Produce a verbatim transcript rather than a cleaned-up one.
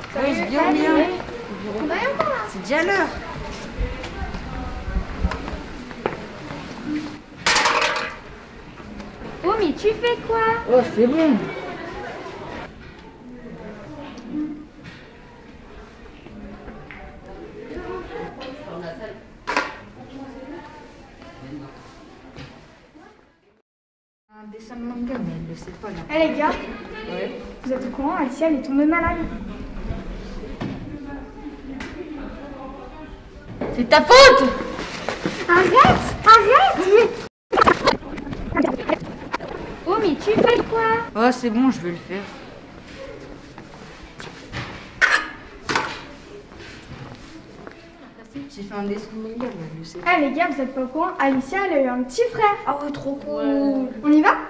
Oui, je viens bien. On va rien voir là. C'est déjà l'heure. Oh, mais tu fais quoi? Oh, c'est bon. Un dessin de manga, mais elle ne le sait pas là. Eh les gars, Ouais. vous êtes au courant, Alicia elle est tombée malade. C'est ta faute! Arrête! Arrête! Oh, mais tu fais quoi? Oh, c'est bon, je vais le faire. J'ai fait un dessin de manga, mais elle le sait pas. Eh les gars, vous êtes pas au courant, Alicia elle a eu un petit frère. Ah ouais, trop cool. On y va?